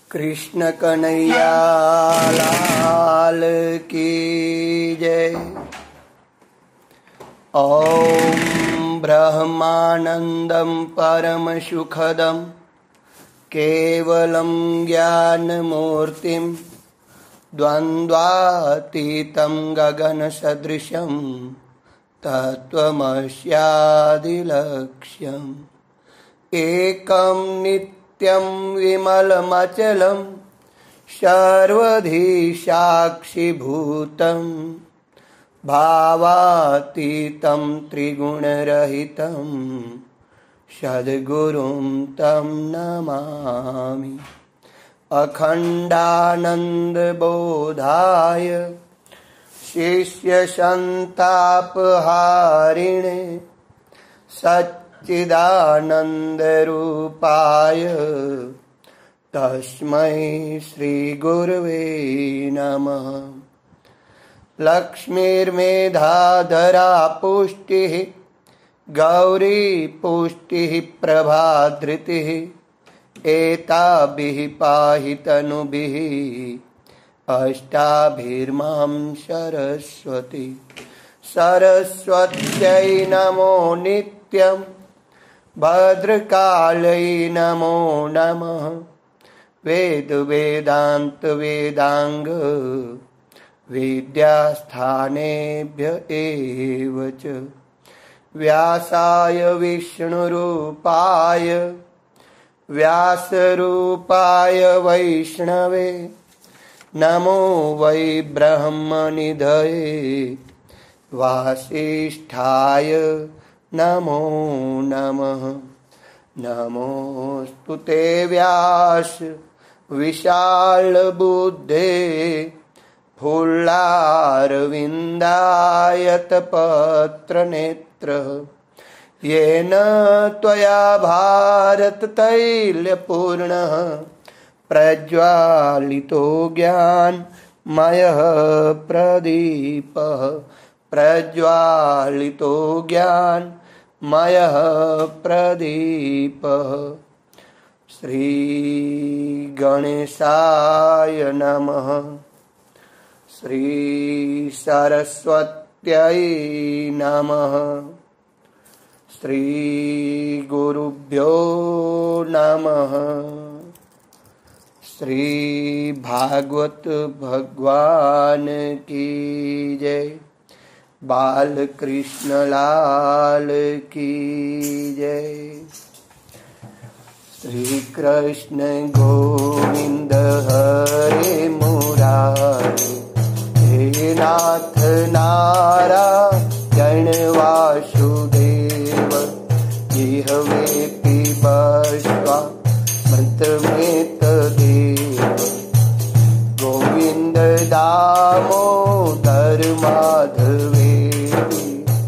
कृष्ण कन्हैया लाल की जय। ओम ब्रह्मानंदं परम सुखदं केवलं ज्ञानमूर्तिं द्वन्द्वातीतं गगन सदृशं तत्त्वमस्यादिलक्ष्यम् एकं नित्यं विमलमचलं सर्वधी साक्षिभूतं भावातीतं त्रिगुणरहितं सद्गुरुं तं नमामि। अखण्डानन्दबोधाय शिष्यसन्तापहारिणे सच्चिदानन्दरूपाय तस्मै श्रीगुरवे नमः। लक्ष्मीर्मेधाधरा पुष्टिः गौरी पुष्टिः प्रभाधृतिः एताभिः पाहि तनुभिः अष्टाभिर्मां सरस्वती। सरस्वत्यै नमो नित्यं भद्रकाल्यै नमो नमः। वेद वेदांत वेदांग विद्यास्थानेभ्य एव च। व्यासाय विष्णुरूपाय व्यासरूपाय वैष्णवे नमो वै ब्रह्मनिधये वासिष्ठाय नमो नमः। नमोऽस्तु ते व्यास विशालबुद्धे फुल्लारविन्दायतपत्रनेत्रः येन त्वया भारततैलपूर्णः प्रज्वालितो ज्ञानमयः प्रदीपः। प्रज्वालितो ज्ञानमयः प्रदीपः। श्री गणेशाय नमः। श्री सरस्वत्यै नमः। श्री गुरुभ्यो नमः। श्री भागवत भगवान की जय। बाल कृष्ण लाल की जय। श्री कृष्ण गोविंद हरे मुरारे हे नाथ नारायण वासुदेव जिह्वे पिबस्वा मृतमेतदेव। गोविंद दामोदर माधवेति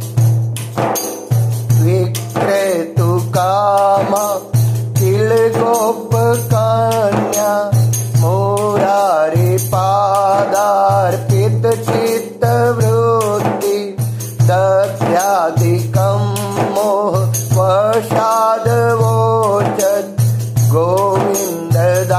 विक्रेतु कामा किल गोप कन्या मुरारी पादार्पित चित्तवृत्ति दध्यादिकं मोह वशादवोचत् गोविंद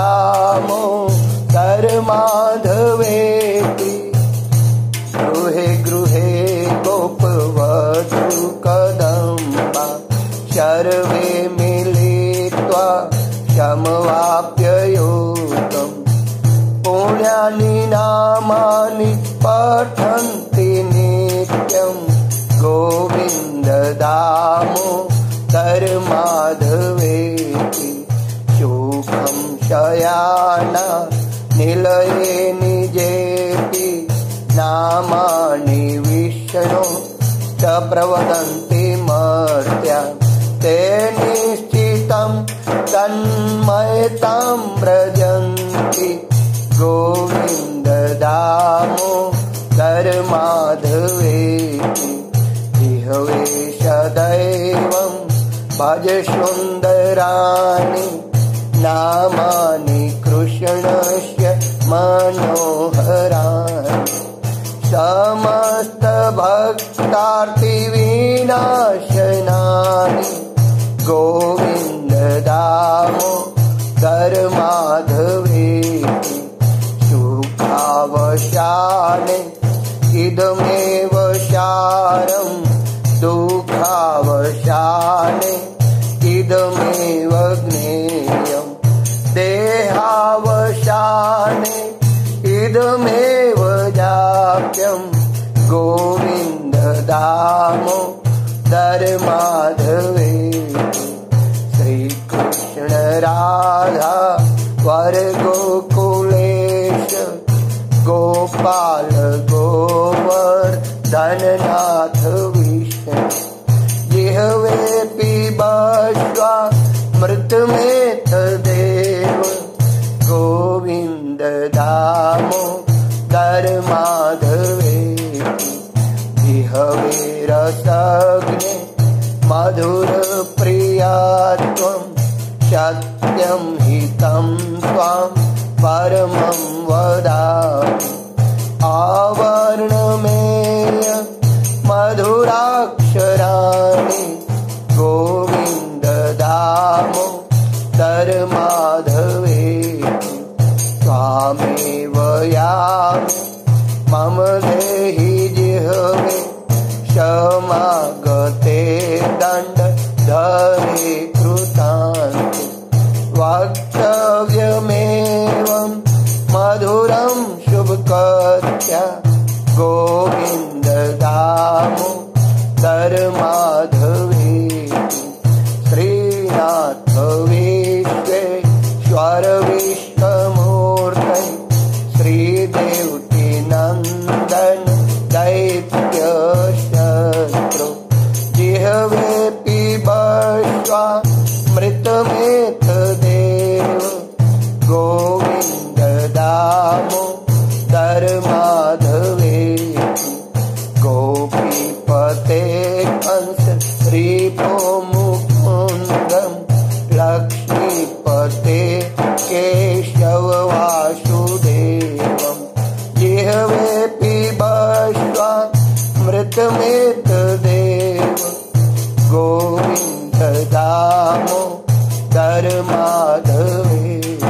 दामोदर माधवेति। गृहे गृहे गोपवधू कदम्बा सर्वे मिलित्वा समवाप्ययोगम्। पुण्यानि नामानि पठन्ति नित्यं गोविन्द दामोदर माधवेति। सुखं शयाना निलये निजेति नामानि विष्णो च प्रवदन्ति मर्त्या। ते निश्चितं तन्मयतां व्रजन्ति गोविन्द दामोदर माधवेति। जिह्वे सदैवं भज सुन्दराणि नामानि कृष्णस्य मनोहराणि। समस्त भक्तार्तिविनाशनानि गोविन्द दामोदर माधवे। इदमेव सारं दुःखावसाने इदमेव ज्ञेयं देहावसाने इदमेव जाप्यं गोविन्द दामोदर माधवे श्रीकृष्ण राधा वर गोकुलेश गोपाल गोवर्धननाथ विष्णु जिह्वे पिबस्वा मृतमेतदेव गोविन्द दामोदर माधवे जिह्वे रसग्ने मधुर प्रियत्वं सत्यं हितं त्वां परमं वदामि आवर्णमेय मधुराक्षराणि गोविन्द दामोदर माधवे त्वामेव यामि मम देहि जिह्वे क्षमागते दण्डधरे कृतान्ते वक्तव्यमेवं मधुरं शुभकथ्या गोविन्द दामोदर माधवे श्रीनाथ विश्वेश्वर विश्वमूर्ते श्रीदेवकी नन्दन दैत्यशत्रु जिह्वे पिबस्वा मृतमेतदेव गोविन्द दामोदर माधवे गोपीपते कंस श्रीपो मुकुन्दं लक्ष्मीपते केशव वासुदेवं जिह्वे पिबस्वा मृतमेतदेव गोविन्द दामोदर माधवे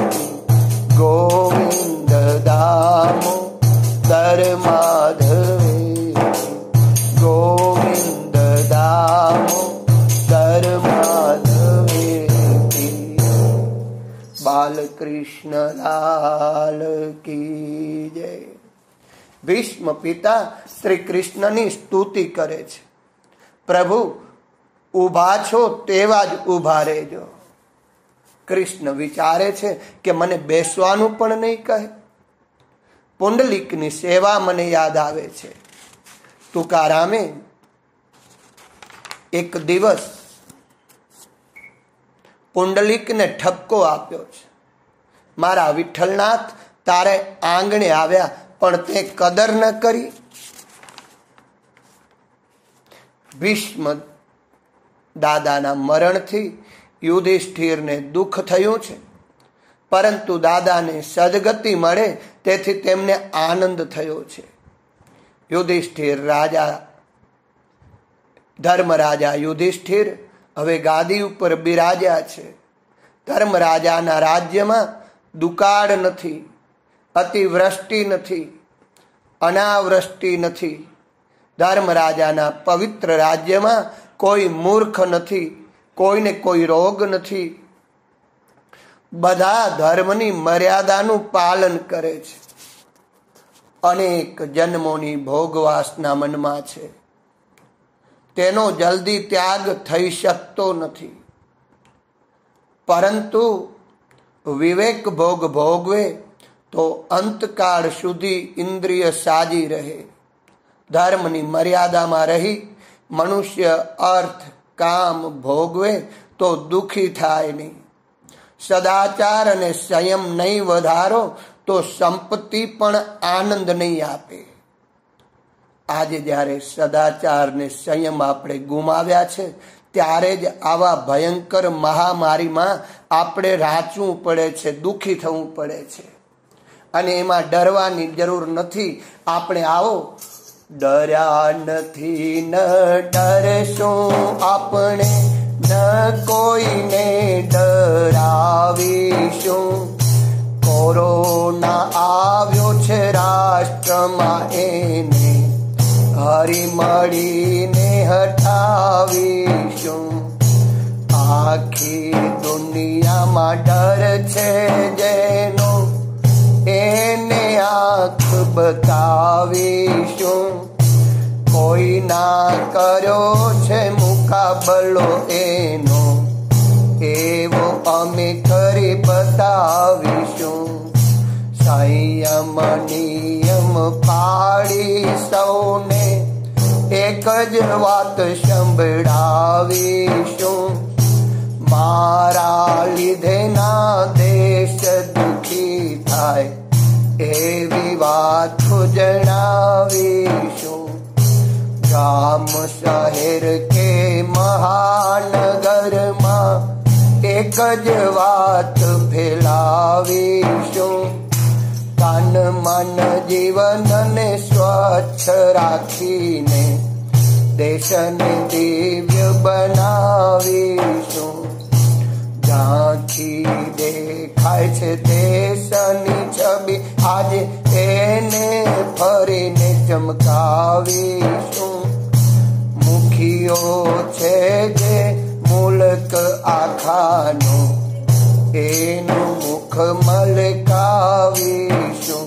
गोविन्द दामोदर माधवे गोविन्द दामोदर माधवे। बालकृष्ण लाल की जय। ભીષ્મ પિતા શ્રી કૃષ્ણની સ્તુતિ કરે છે, પ્રભુ ઊભા છો તેવા જ ઊભા રહેજો. કૃષ્ણ વિચારે છે કે મને બેસવાનું પણ નહીં કહે. પુંડલિકની સેવા મને યાદ આવે છે. તુકારામે એક દિવસ પુંડલિકને ઠપકો આપ્યો છે, મારા વિઠ્ઠલનાથ તારે આંગણે આવ્યા પણ તે કદર ન કરી. ભીષ્મ દાદાના મરણથી યુધિષ્ઠિરને દુઃખ થયું છે, પરંતુ દાદાને સદગતિ મળે તેથી તેમને આનંદ થયો છે. યુધિષ્ઠિર રાજા ધર્મરાજા યુધિષ્ઠિર હવે ગાદી ઉપર બિરાજ્યા છે. ધર્મરાજાના રાજ્યમાં દુકાળ નથી, અતિવૃષ્ટિ નથી, અનાવૃષ્ટિ નથી. ધર્મરાજાના પવિત્ર રાજ્યમાં કોઈ મૂર્ખ નથી, કોઈને કોઈ રોગ નથી. બધા ધર્મની મર્યાદાનું પાલન કરે છે. અનેક જન્મોની ભોગવાસના મનમાં છે, તેનો જલ્દી ત્યાગ થઈ શકતો નથી. પરંતુ વિવેક ભોગ ભોગવે તો અંતકાળ સુધી ઇન્દ્રિય સાજી રહે. ધર્મની મર્યાદામાં રહી મનુષ્ય અર્થ કામ ભોગવે તો દુઃખી થાય નહીં. સદાચાર અને સંયમ નહીં વધારો તો સંપત્તિ પણ આનંદ નહીં આપે. આજે જ્યારે સદાચાર ને સંયમ આપણે ગુમાવ્યા છે, ત્યારે જ આવા ભયંકર મહામારીમાં આપણે રાચવું પડે છે, દુઃખી થવું પડે છે. અને એમાં ડરવાની જરૂર નથી. આપણે આવો ડર્યા નથી ન ડરશું આપણે, ન કોઈને ડરાવીશું. કોરોના આવ્યો છે રાષ્ટ્રમાં એને હરી મળીને હટાવીશું. આખી દુનિયામાં ડર છે જેનો, એને આંખ બતાવીશું. કોઈ ના કર્યો છે મુકાબલો એનો, એવો અમે કરી બતાવીશું. સંયમ નિયમ પાડી સૌને એક જ વાત સંભળાવીશું. મારા લીધે ના દેશ દુખી થાય એવી વાત જણાવીશું. ગામ શહેર કે મહાનગરમાં એક જ વાત ફેલાવીશું. તન મન જીવનને સ્વચ્છ રાખીને દેશને દિવ્ય બનાવીશું. ઝાંખી દેખાય છે દેશની છબી, આજે એને ફરીને ચમકાવીશું. મુખીઓ છે જે મુલક આખાનો, એનું મુખ મલકાવીશું.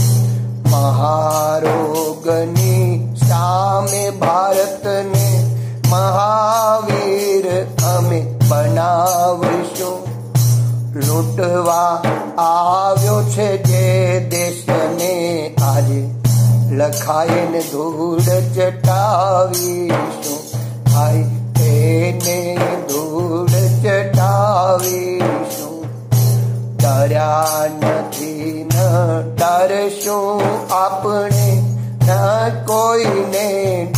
મહારોગની સામે ભારતને મહાવીર અમે બનાવીશું. લૂંટવા આવ્યો છે જે દેશને, આજે લખાઈને ધૂળ ચટાવીશું. ભાઈ તેને ધૂળ ચટાવીશું. ડર્યા નથી ન ડરશું આપણે, ન કોઈને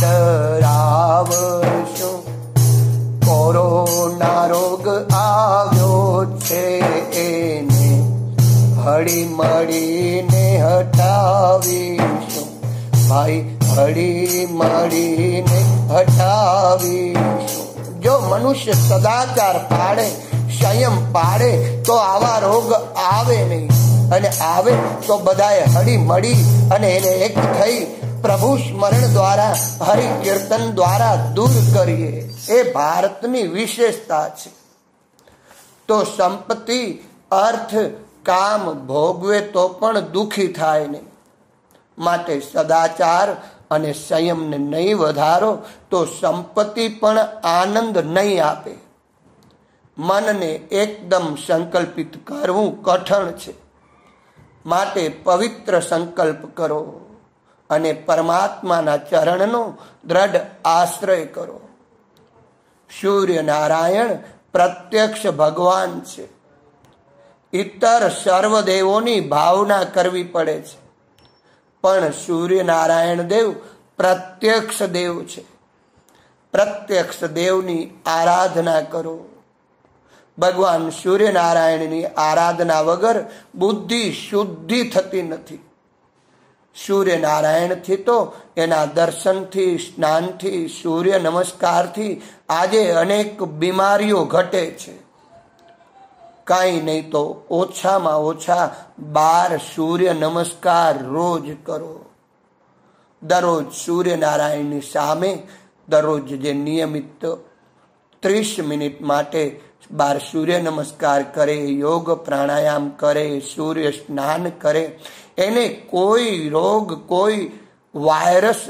ડરાવશું. કોરોના રોગ આવ્યો છે એને હળી મળીને હટાવીશું. ભાઈ હળી મળીને હટાવીશું. જો મનુષ્ય સદાચાર પાળે, સંયમ પાળે તો આવા રોગ આવે નહીં, અને આવે તો બધાએ હળી મળી અને એને એક થઈ પ્રભુ સ્મરણ દ્વારા, હરિ કીર્તન દ્વારા દૂર કરીએ. એ ભારતની વિશેષતા છે. તો સંપત્તિ, અર્થ, કામ ભોગવે તો પણ દુઃખી થાય નહીં. માટે સદાચાર અને સંયમને નહીં વધારો તો સંપત્તિ પણ આનંદ નહીં આપે. મનને એકદમ સંકલ્પિત કરવું કઠણ છે. માટે પવિત્ર સંકલ્પ કરો અને પરમાત્માના ચરણનો દ્રઢ આશ્રય કરો. સૂર્યનારાયણ પ્રત્યક્ષ ભગવાન છે. ઇતર સર્વદેવોની ભાવના કરવી પડે છે, પણ સૂર્યનારાયણ દેવ પ્રત્યક્ષ દેવ છે. પ્રત્યક્ષ દેવની આરાધના કરો. ભગવાન સૂર્યનારાયણની આરાધના વગર બુદ્ધિ શુદ્ધિ થતી નથી. સૂર્યનારાયણથી તો એના દર્શનથી, સ્નાનથી, સૂર્ય નમસ્કારથી આજે અનેક બીમારીઓ ઘટે છે. કાંઈ નહીં તો ઓછામાં ઓછા 12 સૂર્ય નમસ્કાર રોજ કરો. દરરોજ સૂર્યનારાયણની સામે દરરોજ જે નિયમિત 30 મિનિટ માટે 12 સૂર્ય નમસ્કાર કરે, યોગ પ્રાણાયામ કરે, સૂર્ય સ્નાન કરે, એને કોઈ રોગ, કોઈ વાયરસ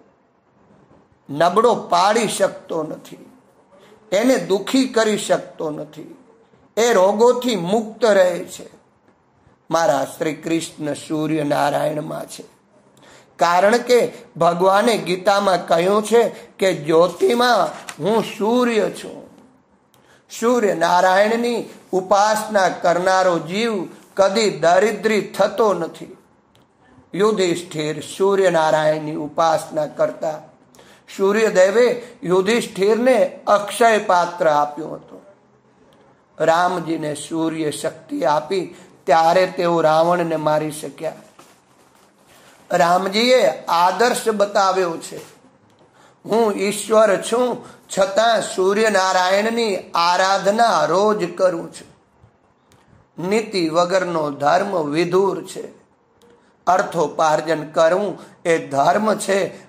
નબળો પાડી શકતો નથી, એને દુઃખી કરી શકતો નથી. એ રોગોથી મુક્ત રહે છે. મારા શ્રી કૃષ્ણ સૂર્યનારાયણમાં છે. કારણ કે ભગવાને ગીતામાં કહ્યું છે કે જ્યોતિમાં હું સૂર્ય છું. સૂર્યનારાયણની ઉપાસના કરનારો જીવ કદી દરિદ્રી થતો નથી. યુધિષ્ઠિર સૂર્યનારાયણની ઉપાસના કરતા. સૂર્યદેવે યુધિષ્ઠિરને અક્ષય પાત્ર આપ્યું હતું. રામજીને સૂર્ય શક્તિ આપી ત્યારે તેઓ રાવણને મારી શક્યા. રામજીએ આદર્શ બતાવ્યો છે. હું ઈશ્વર છું, છતાં સૂર્યનારાયણની આરાધના રોજ કરું છું. નીતિ વગરનો ધર્મ વિધુર છે. અર્થોપાર્જન કરવું એ ધર્મ છે, પણ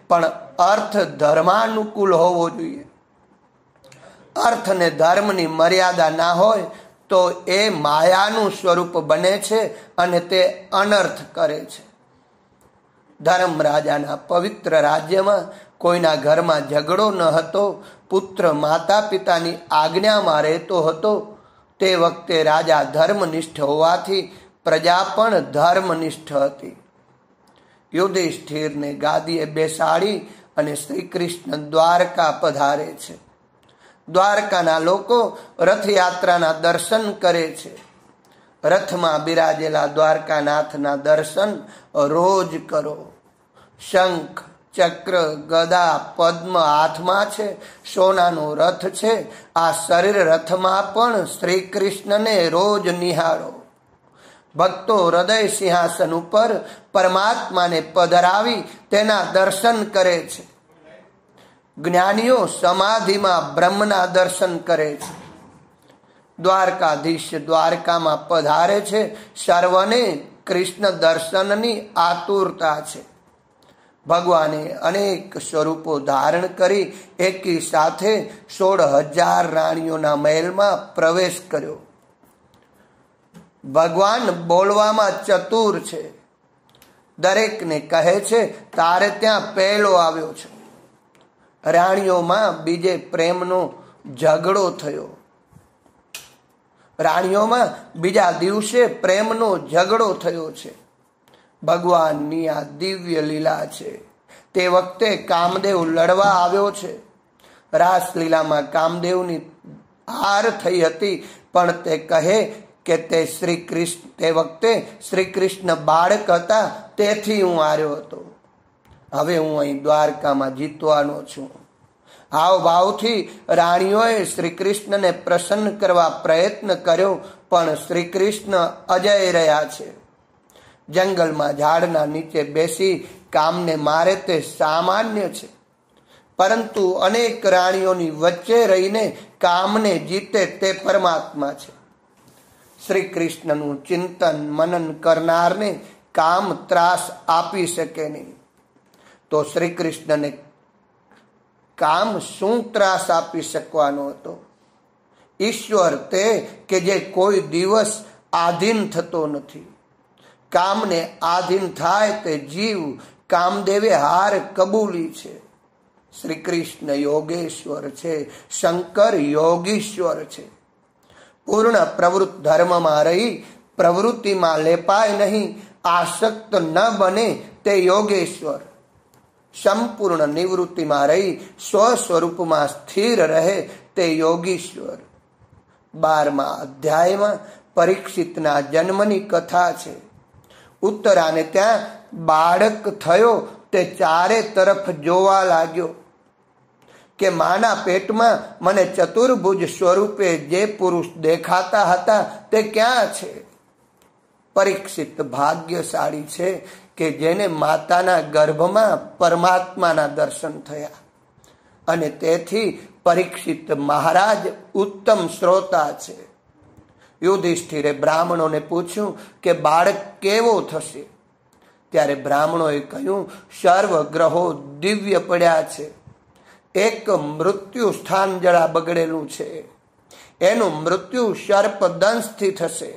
અર્થ ધર્માનુકૂળ હોવો જોઈએ. અર્થ ને ધર્મની મર્યાદા ના હોય તો એ માયાનું સ્વરૂપ બને છે અને તે અનર્થ કરે છે. ધર્મરાજાના પવિત્ર રાજ્યમાં કોઈના ઘરમાં ઝઘડો ન હતો. પુત્ર માતા પિતાની આજ્ઞામાં રહેતો હતો. તે વખતે રાજા ધર્મનિષ્ઠ હોવાથી પ્રજા પણ ધર્મનિષ્ઠ હતી. યુધિષ્ઠિરને ગાદીએ બેસાડી અને શ્રી કૃષ્ણ દ્વારકા પધારે છે. દ્વારકાના લોકો રથયાત્રાના દર્શન કરે છે. રથમાં બિરાજેલા દ્વારકાનાથના દર્શન રોજ કરો. શંખ ચક્ર ગદા પદ્મ હાથમાં છે. સોનાનો રથ છે. આ શરીર રથમાં પણ શ્રી કૃષ્ણને રોજ નિહાળો. ભક્તો હૃદય સિંહાસન ઉપર પરમાત્માને પધરાવી તેના દર્શન કરે છે. જ્ઞાનીઓ સમાધિમાં બ્રહ્મના દર્શન કરે છે. દ્વારકાધીશ દ્વારકામાં પધારે છે. સર્વને કૃષ્ણ દર્શનની આતુરતા છે. ભગવાને અનેક સ્વરૂપો ધારણ કરી એકી સાથે 16,000 રાણીઓના મહેલમાં પ્રવેશ કર્યો. ભગવાન બોલવામાં ચતુર છે. દરેકને કહે છે તારે ત્યાં પહેલો આવ્યો છે. રાણીઓમાં બીજે પ્રેમનો ઝઘડો થયો. રાણીઓમાં બીજા દિવસે પ્રેમનો ઝઘડો થયો છે. ભગવાનની આ દિવ્ય લીલા છે. તે વખતે કામદેવ લડવા આવ્યો છે. રાસલીલામાં કામદેવની હાર થઈ હતી, પણ તે કહે કે તે વખતે શ્રી કૃષ્ણ બાળક હતા, તેથી હું હાર્યો હતો. હવે હું અહીં દ્વારકામાં જીતવાનો છું. હાવભાવથી રાણીઓએ શ્રી કૃષ્ણને પ્રસન્ન કરવા પ્રયત્ન કર્યો, પણ શ્રી કૃષ્ણ અજય રહ્યા છે. જંગલમાં ઝાડના નીચે બેસી કામને મારે તે સામાન્ય છે, પરંતુ અનેક રાણીઓની વચ્ચે રહીને કામને જીતે તે પરમાત્મા છે. શ્રી કૃષ્ણનું ચિંતન મનન કરનારને કામ ત્રાસ આપી શકે નહીં, તો શ્રી કૃષ્ણને કામ શું ત્રાસ આપી શકવાનો હતો? ઈશ્વર તે કે જે કોઈ દિવસ આધીન થતો નથી. કામને આધીન થાય તે જીવ કામદેવે હાર કબૂલી છે. શ્રી કૃષ્ણ યોગેશ્વર છે, શંકર યોગીશ્વર છે. પૂર્ણ પ્રવૃત્ત ધર્મમાં રહી પ્રવૃત્તિમાં લેપાય નહીં, આસક્ત ન બને તે યોગેશ્વર. સંપૂર્ણ નિવૃત્તિમાં રહી સ્વસ્વરૂપમાં સ્થિર રહે તે યોગીશ્વર. 12મા અધ્યાયમાં પરીક્ષિતના જન્મની કથા છે. ઉત્તરાને ત્યાં બાળક થયો. તે ચારે તરફ જોવા લાગ્યો કે માના પેટમાં મને ચતુર્ભુજ સ્વરૂપે જે પુરુષ દેખાતા હતા તે ક્યાં છે? પરીક્ષિત ભાગ્યશાળી છે કે જેને માતાના ગર્ભમાં પરમાત્માના દર્શન થયા, અને તેથી પરીક્ષિત મહારાજ ઉત્તમ શ્રોતા છે. યુધિષ્ઠિરે બ્રાહ્મણોને પૂછ્યું કે બાળક કેવો થશે? ત્યારે બ્રાહ્મણોએ કહ્યું, સર્વ ગ્રહો દિવ્ય પડ્યા છે. એક મૃત્યુ સ્થાન જરા બગડેલું છે. એનું મૃત્યુ સર્પદંશથી થશે.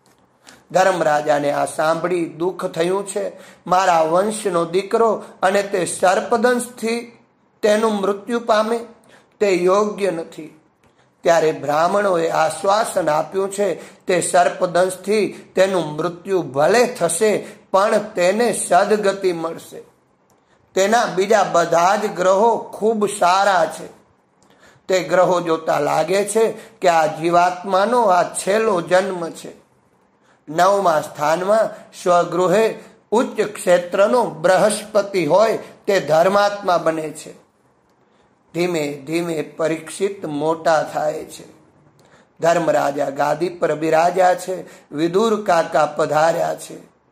ધર્મરાજાને આ સાંભળી દુઃખ થયું છે. મારા વંશનો દીકરો અને તે સર્પદંશથી તેનું મૃત્યુ પામે, તે યોગ્ય નથી. ત્યારે બ્રાહ્મણોએ આશ્વાસન આપ્યું છે તે સર્પદંશથી તેનું મૃત્યુ ભલે થશે, પણ તેને સદગતિ મળશે. તેના બીજા બધા જ ગ્રહો ખૂબ સારા છે. તે ગ્રહો જોતા લાગે છે કે આ જીવાત્માનો આ છેલ્લો જન્મ છે. 9મા સ્થાનમાં સ્વગૃહે ઉચ્ચ ક્ષેત્રનો બૃહસ્પતિ હોય તે ધર્માત્મા બને છે. ધીમે ધીમે પરીક્ષિત મોટા થાય છે. ધર્મરાજા ગાદી પર બિરાજ્યા છે. વિદુર કાકા પધાર્યા છે.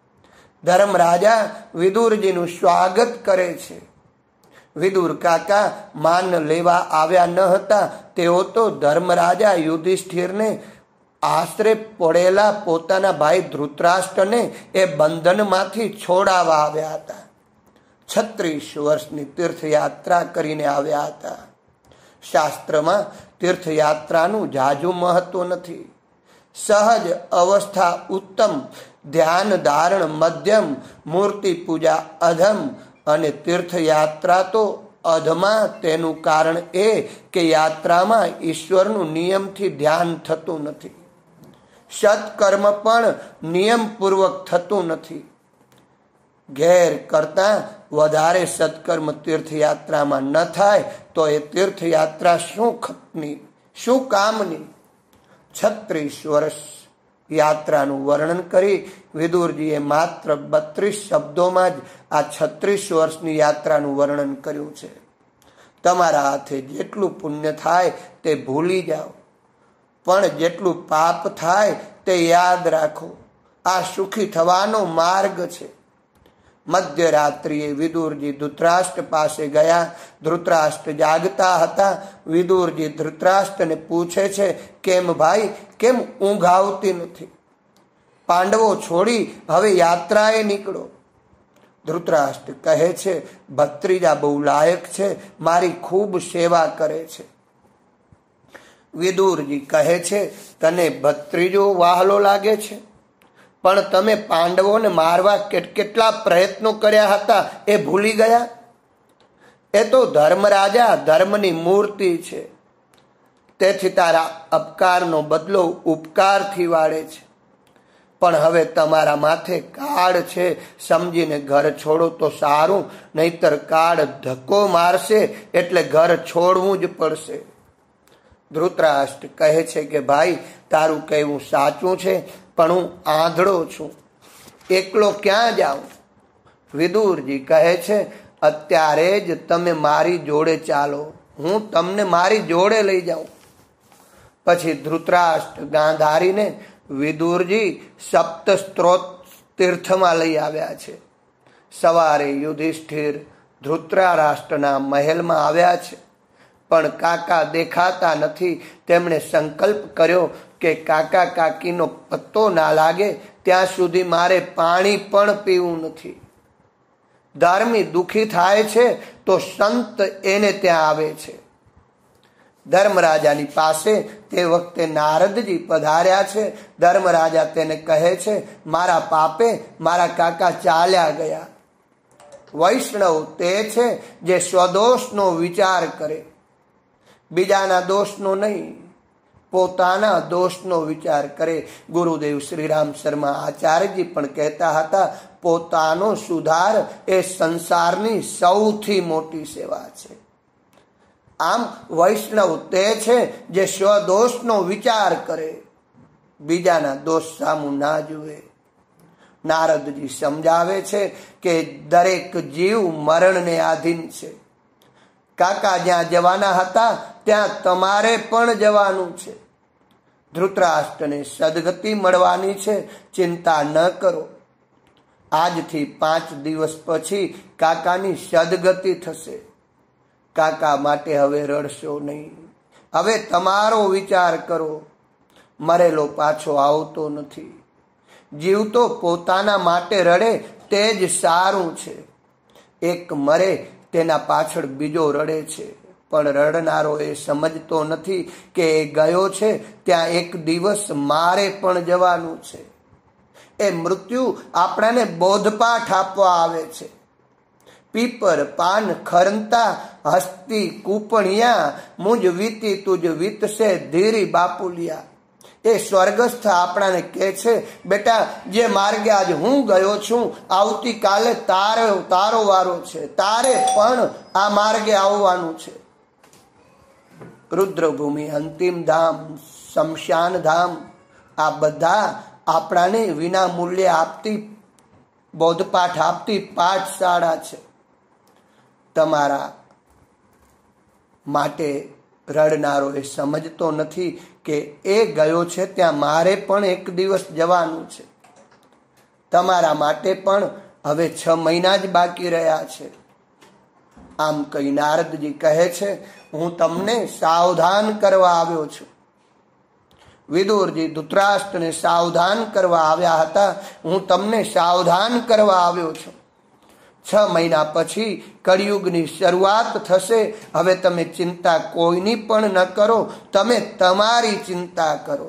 ધર્મરાજા વિદુરજીનું સ્વાગત કરે છે. વિદુર કાકા માન લેવા આવ્યા ન હતા. તેઓ તો ધર્મરાજા યુધિષ્ઠિરને આશરે પડેલા પોતાના ભાઈ ધૃતરાષ્ટ્રને એ બંધનમાંથી છોડાવવા આવ્યા હતા. 36 વર્ષની તીર્થયાત્રા કરીને આવ્યા હતા. શાસ્ત્રમાં તીર્થયાત્રાનું જાજુ મહત્વ નથી. સહજ અવસ્થા ઉત્તમ, ધ્યાન ધારણ મધ્યમ, મૂર્તિ પૂજા અધમ અને તીર્થયાત્રા તો અધમાં. તેનું કારણ એ કે યાત્રામાં ઈશ્વરનું નિયમથી ધ્યાન થતું નથી. સત્કર્મ પણ નિયમપૂર્વક થતું નથી. ઘેર કરતા વધારે સત્કર્મ તીર્થયાત્રામાં ન થાય તો એ તીર્થયાત્રા શું ખપની, શું કામની? 36 વર્ષ યાત્રાનું વર્ણન કરી વિદુરજીએ માત્ર 32 શબ્દોમાં જ આ 36 વર્ષની યાત્રાનું વર્ણન કર્યું છે. તમારા હાથે જેટલું પુણ્ય થાય તે ભૂલી જાઓ, પણ જેટલું પાપ થાય તે યાદ રાખો. આ સુખી થવાનો માર્ગ છે. મધ્યરાત્રિએ વિદુરજી ધૃતરાષ્ટ્ર પાસે ગયા. ધૃતરાષ્ટ્ર જાગતા હતા. વિદુરજી ધૃતરાષ્ટ્રને પૂછે છે, કેમ ભાઈ, કેમ ઊંઘ આવતી નથી? પાંડવો છોડી હવે યાત્રાએ નીકળો. ધૃતરાષ્ટ્ર કહે છે, ભત્રીજા બહુ લાયક છે, મારી ખૂબ સેવા કરે છે. વિદુરજી કહે છે, તને ભત્રીજો વહાલો લાગે છે, પણ તમે પાંડવોને મારવા કેટલા પ્રયત્નો કર્યા હતા એ ભૂલી ગયા? એ તો ધર્મરાજા ધર્મની મૂર્તિ છે, તેથી તારા અપકારનો બદલો ઉપકારથી વાળે છે. પણ હવે તમારા માથે કાળ છે, સમજીને ઘર છોડો તો સારું, નહીતર કાળ ધક્કો મારશે એટલે ઘર છોડવું જ પડશે. ધૃતરાષ્ટ્ર કહે છે કે ભાઈ, તારું કહેવું સાચું છે, પણ હું આંધળો છું, એકલો ક્યાં જાઉં? વિદુરજી કહે છે, અત્યારે જ તમે મારી જોડે ચાલો, હું તમને મારી જોડે લઈ જાઉં. પછી ધૃતરાષ્ટ્ર ગાંધારીને વિદુરજી સપ્ત સ્ત્રોત તીર્થમાં લઈ આવ્યા છે. સવારે યુધિષ્ઠિર ધૃતરાષ્ટ્રના મહેલમાં આવ્યા છે, પણ કાકા દેખાતા નથી. તેમણે સંકલ્પ કર્યો કે કાકા કાકીનો પત્તો ના લાગે ત્યાં સુધી મારે પાણી પણ પીવું નથી. ધર્મી દુઃખી થાય છે તો સંત એને ત્યાં આવે છે. ધર્મરાજાની પાસે તે વખતે નારદજી પધાર્યા છે. ધર્મરાજા તેને કહે છે, મારા પાપે મારા કાકા ચાલ્યા ગયા. વૈષ્ણવ તે છે જે સ્વદોષનો વિચાર કરે, બીજાના દોષનો નહીં, પોતાના દોષનો વિચાર કરે. ગુરુદેવ શ્રીરામ શર્મા આચાર્યજી પણ કહેતા હતા, પોતાનો સુધાર એ સંસારની સૌથી મોટી સેવા છે. આમ વૈષ્ણવ તે છે જે સ્વદોષનો વિચાર કરે, બીજાના દોષ સામું ના જુએ. નારદજી સમજાવે છે કે દરેક જીવ મરણને આધીન છે. કાકા જ્યાં જવાના હતા ત્યાં તમારે પણ જવાનું છે. ધૃતરાષ્ટ્રને સદગતિ મળવાની છે, ચિંતા ન કરો. આજથી 5 દિવસ પછી કાકાની સદગતિ થશે. કાકા માટે હવે રડશો નહીં. હવે તમારો વિચાર કરો. મરેલો પાછો આવતો નથી. જીવતો પોતાના માટે રડે તે જ સારું છે. એક મરે તેના પાછળ બીજો રડે છે, પણ રડનારો એ સમજતો નથી કે એ ગયો છે ત્યાં એક દિવસ મારે પણ જવાનું છે. એ મૃત્યુ આપણાને બોધપાઠ આપવા આવે છે. પીપર પાન ખરંતા હસ્તી કૂપણિયા, મુજ વીતી તુજ વીતશે ધીરી બાપુલિયા. એ સ્વર્ગસ્થ આપણાને કહે છે, બેટા જે માર્ગે આજ હું ગયો છું, આવતીકાલે તારો વારો છે, તારે પણ આ માર્ગે આવવાનું છે. રુદ્રભૂમિ, અંતિમ ધામ, શમશાન ધામ, આ બધા આપણાને વિના મૂલ્યે આપતી બોધપાઠ આપતી પાઠશાળા છે. તમારા માટે રડનારો એ સમજતો નથી કે એ ગયો છે ત્યાં મારે પણ એક દિવસ જવાનું છે. તમારા માટે પણ હવે 6 મહિના જ બાકી રહ્યા છે. આમ કહી નારદજી કહે છે, હું તમને સાવધાન કરવા આવ્યો છું. વિદુરજી ધૃતરાષ્ટ્રને સાવધાન કરવા આવ્યા હતા. હું તમને સાવધાન કરવા આવ્યો છું. 6 મહિના પછી કળિયુગની શરૂઆત થશે. હવે તમે ચિંતા કોઈની પણ ન કરો, તમે તમારી ચિંતા કરો.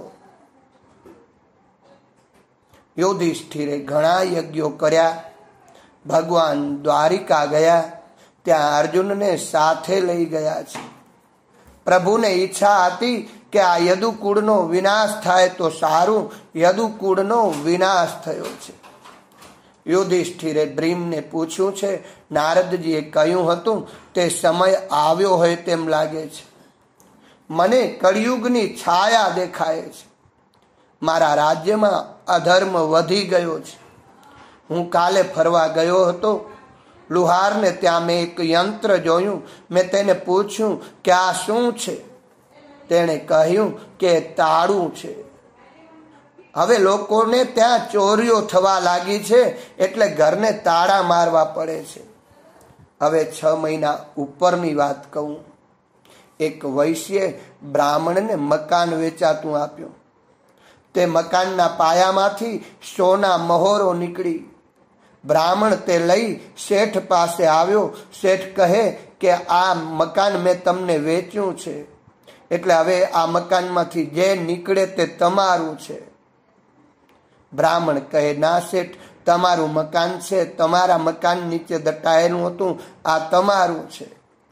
યુધિષ્ઠિરે ઘણા યજ્ઞો કર્યા. ભગવાન દ્વારિકા ગયા, ત્યાં અર્જુનને સાથે લઈ ગયા છે. પ્રભુને ઈચ્છા હતી કે આ યદુકુળનો વિનાશ થાય તો સારું. યદુકુળનો વિનાશ થયો છે. યુધિષ્ઠિરે ભ્રીમને પૂછ્યું છે, નારદજીએ કહ્યું હતું તે સમય આવ્યો હોય તેમ લાગે છે. મને કળિયુગની છાયા દેખાય છે. મારા રાજ્યમાં અધર્મ વધી ગયો છે. હું કાલે ફરવા ગયો હતો. લુહારને ત્યાં મેં એક યંત્ર જોયું. મેં તેને પૂછ્યું કે આ શું છે? તેણે કહ્યું કે તાળું છે. હવે લોકોને ત્યાં ચોરીઓ થવા લાગી છે, એટલે ઘરને તાળા મારવા પડે છે. હવે 6 મહિના ઉપરની વાત કહું. એક વૈશ્યે બ્રાહ્મણને મકાન વેચાતું આપ્યું. તે મકાનના પાયામાંથી સોના મહોરો નીકળી. બ્રાહ્મણ તે લઈ શેઠ પાસે આવ્યો. શેઠ કહે કે આ મકાન મેં તમને વેચ્યું છે, એટલે હવે આ મકાનમાંથી જે નીકળે તે તમારું છે. બ્રાહ્મણ કહે, ના શેઠ, તમારું મકાન છે. તમારા મકાન નીચે દટાયેલું હતું, આ તમારું છે.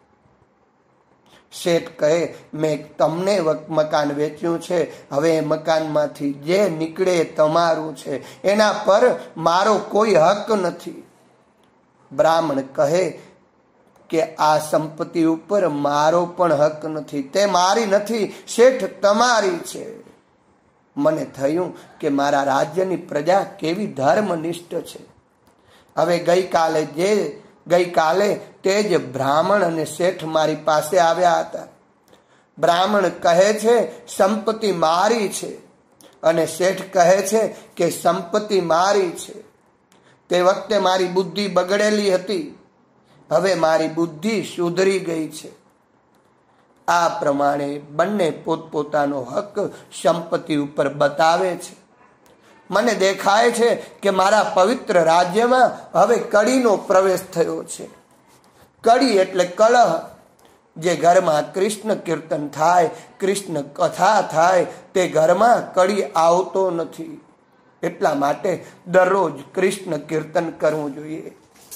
શેઠ કહે, મેં તમને મકાન વેચ્યું છે, હવે એ મકાનમાંથી જે નીકળે એ તમારું છે, એના પર મારો કોઈ હક નથી. બ્રાહ્મણ કહે કે આ સંપત્તિ ઉપર મારો પણ હક નથી, તે મારી નથી શેઠ, તમારી છે. મને થયું કે મારા રાજ્યની પ્રજા કેવી ધર્મનિષ્ઠ છે. હવે ગઈકાલે તે જ બ્રાહ્મણ અને શેઠ મારી પાસે આવ્યા હતા. બ્રાહ્મણ કહે છે સંપત્તિ મારી છે, અને શેઠ કહે છે કે સંપત્તિ મારી છે. તે વખતે મારી બુદ્ધિ બગડેલી હતી, હવે મારી બુદ્ધિ સુધરી ગઈ છે. આ પ્રમાણે બંને પોતપોતાનો હક સંપત્તિ ઉપર બતાવે છે. મને દેખાય છે કે મારા પવિત્ર રાજ્યમાં હવે કળીનો પ્રવેશ થયો છે. કળી એટલે કલહ. જે ઘરમાં કૃષ્ણ કીર્તન થાય, કૃષ્ણ કથા થાય, તે ઘરમાં કળી આવતો નથી. એટલા માટે દરરોજ કૃષ્ણ કીર્તન કરવું જોઈએ.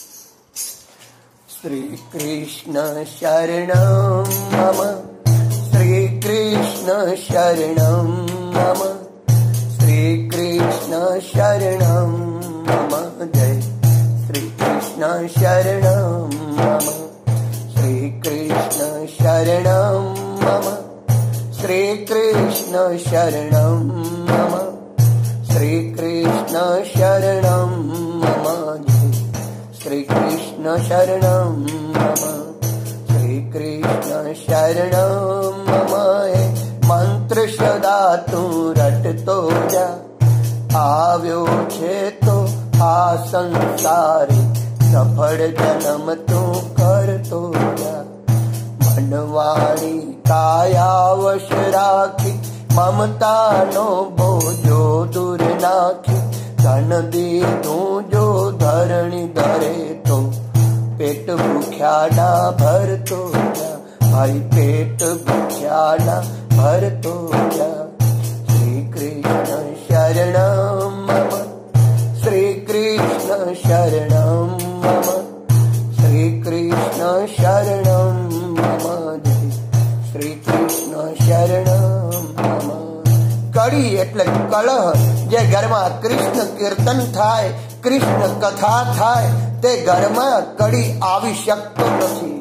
શ્રી કૃષ્ણ શરણમ મમ, શ્રી કૃષ્ણ શરણમ મમ, શ્રી કૃષ્ણ શરણમ મમ, જય શ્રી કૃષ્ણ શરણમ મમ, શ્રી કૃષ્ણ શરણમ મમ, શ્રી કૃષ્ણ શરણમ મમ, શ્રી કૃષ્ણ શરણમ મમ, શ્રી કૃષ્ણ શરણમ મમ, શ્રી કૃષ્ણ શરણમ મમ. મંત્ર સદા તું રટતો જા, આવ્યો છે તો આ સંસારે સફળ જન્મ તું કરતો જા. મનવાણી કાયાવશ રાખી, મમતાનો બોજો દૂર નાખી, ધન દીધું જો ધરણી ધરે તો પેટ ભૂખ્યા ના ભરતો જા. ભાઈ પેટ ભૂખ્યા ના ભરતો જા. શ્રી કૃષ્ણ શરણમ મમ, શ્રી કૃષ્ણ શરણમ મમ, શ્રી કૃષ્ણ શરણમ મમ, શ્રી કૃષ્ણ શરણમ મમ. કળી એટલે કલહ. જે ઘરમાં કૃષ્ણ કીર્તન થાય, કૃષ્ણ કથા થાય, તે ઘરમાં કળી આવી શકતો નથી.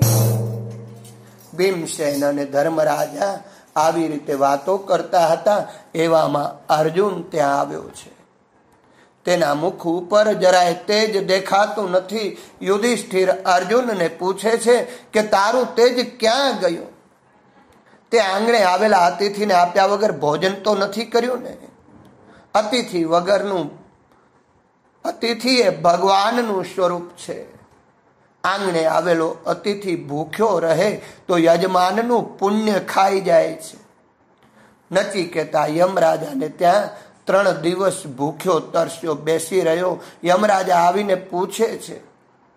ભીમસેન અને ધર્મરાજા આવી રીતે વાતો કરતા હતા. એવામાં અર્જુન ત્યાં આવ્યો છે. તેના મુખ ઉપર જરાય તેજ દેખાતું નથી. યુધિષ્ઠિર અર્જુનને પૂછે છે કે તારું તેજ ક્યાં ગયું? તે આંગણે આવેલા અતિથિને આપ્યા વગર ભોજન તો નથી કર્યું ને? અતિથિ એ ભગવાનનું સ્વરૂપ છે. આંગણે આવેલો અતિથિ ભૂખ્યો રહે તો યજમાનનું પુણ્ય ખાઈ જાય છે. નચિકેતા યમરાજાને ત્યાં 3 દિવસ ભૂખ્યો તરસ્યો બેસી રહ્યો. યમરાજા આવીને પૂછે છે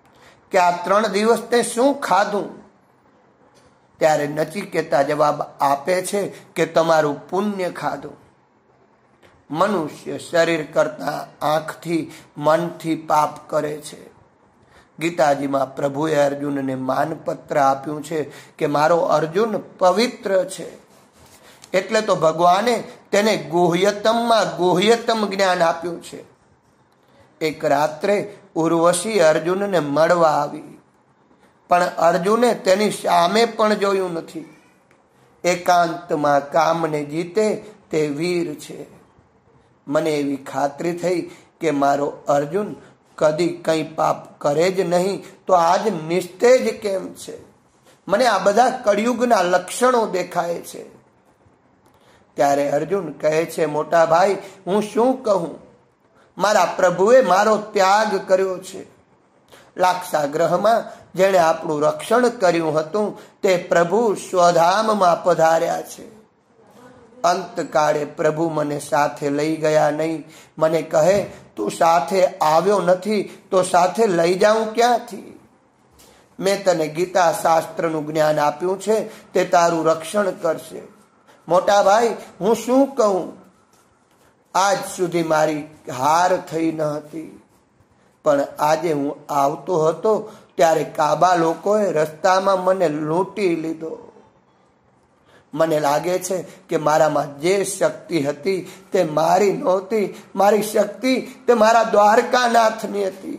કે આ 3 દિવસ તે શું ખાધું? ત્યારે નચિકેતા જવાબ આપે છે કે તમારું પુણ્ય ખાધું. મનુષ્ય શરીર કરતા આંખથી મનથી પાપ કરે છે. ગીતાજીમાં પ્રભુએ અર્જુનને માનપત્ર આપ્યું છે કે મારો અર્જુન પવિત્ર છે. એટલે તો ભગવાને તેને ગુહ્યતમમાં ગુહ્યતમ જ્ઞાન આપ્યું છે. એક રાત્રે ઉર્વશી અર્જુનને મળવા આવી, પણ અર્જુને તેની સામે પણ જોયું નથી. એકાંતમાં કામને જીતે તે વીર છે. મને એવી ખાતરી થઈ કે મારો અર્જુન કદી કંઈ પાપ કરે જ નહીં, તો આજ નિસ્તેજ કેમ છે? મને આ બધા કળિયુગના લક્ષણો દેખાય છે. ત્યારે અર્જુન કહે છે, મોટા ભાઈ, હું શું કહું? મારા પ્રભુએ મારો ત્યાગ કર્યો છે. લાક્ષાગ્રહમાં જેણે આપણું રક્ષણ કર્યું હતું તે પ્રભુ સ્વધામમાં પધાર્યા છે. અંતકાળે પ્રભુ મને સાથે લઈ ગયા નહીં. મને કહે, તું સાથે આવ્યો નથી તો સાથે લઈ જાઉં ક્યાંથી? મેં તને ગીતા શાસ્ત્રનું જ્ઞાન આપ્યું છે, તે તારું રક્ષણ કરશે. મોટા ભાઈ, હું શું કહું? આજ સુધી મારી હાર થઈ ન હતી, પણ આજે હું આવતો હતો ત્યારે કાબા લોકોએ રસ્તામાં મને લૂંટી લીધો. મને લાગે છે કે મારામાં જે શક્તિ હતી તે મારી નહોતી. મારી શક્તિ તે મારા દ્વારકાનાથની હતી,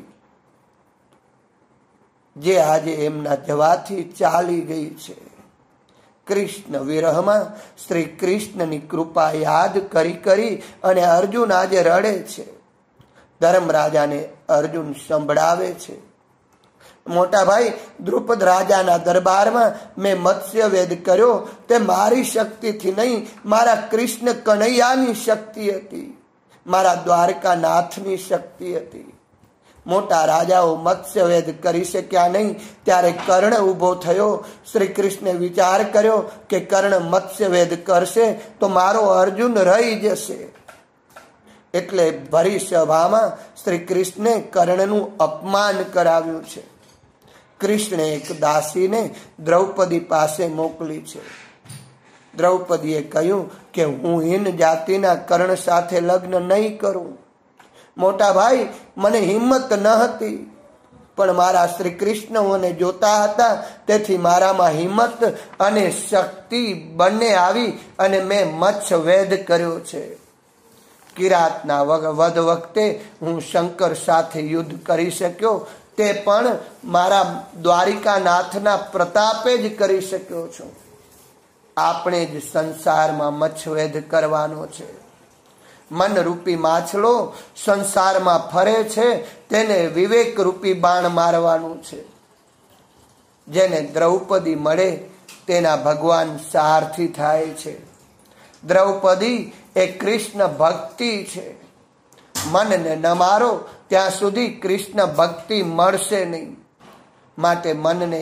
જે આજે એમના જવાથી ચાલી ગઈ છે. કૃષ્ણ વિરહમાં શ્રી કૃષ્ણની કૃપા યાદ કરી કરી અને અર્જુન આજે રડે છે. ધર્મરાજાને અર્જુન સંભળાવે છે, મોટા ભાઈ, દ્રુપદ રાજાના દરબારમાં મેં મત્સ્યવેદ કર્યો તે મારી શક્તિથી નહીં, મારા કૃષ્ણ કનૈયાની શક્તિ હતી, મારા દ્વારકાનાથની શક્તિ હતી. મોટા રાજાઓ મત્સ્યવેદ કરી શક્યા નહીં. ત્યારે કર્ણ ઊભો થયો. શ્રી કૃષ્ણે વિચાર કર્યો કે કર્ણ મત્સ્યવેદ કરશે તો મારો અર્જુન રહી જશે. એટલે ભરી સભામાં શ્રી કૃષ્ણે કર્ણનું અપમાન કરાવ્યું છે. કૃષ્ણે એક દાસીને દ્રૌપદી પાસે મોકલી છે. દ્રૌપદીએ કહ્યું કે હું હીન જાતિના કર્ણ સાથે લગ્ન નહીં કરું. મોટા ભાઈ, મને હિંમત ન હતી, પણ મારા શ્રી કૃષ્ણ મને જોતા હતા, તેથી મારામાં હિંમત અને શક્તિ બંને આવી અને મેં મત્સ્યવેદ કર્યો છે. કિરાતના વધ વખતે હું શંકર સાથે યુદ્ધ કરી શક્યો, તે પણ મારા દ્વારિકાનાથના પ્રતાપે જ કરી શક્યો છું. આપણે જ સંસારમાં મત્સ્યવેદ કરવાનો છે. મનરૂપી માછલો સંસારમાં ફરે છે, તેને વિવેક રૂપી બાણ મારવાનું છે. જેને દ્રૌપદી મળે તેના ભગવાન સારથી થાય છે. દ્રૌપદી એ કૃષ્ણ ભક્તિ છે. મનને ન મારો ત્યાં સુધી કૃષ્ણ ભક્તિ મળશે નહીં. માટે મનને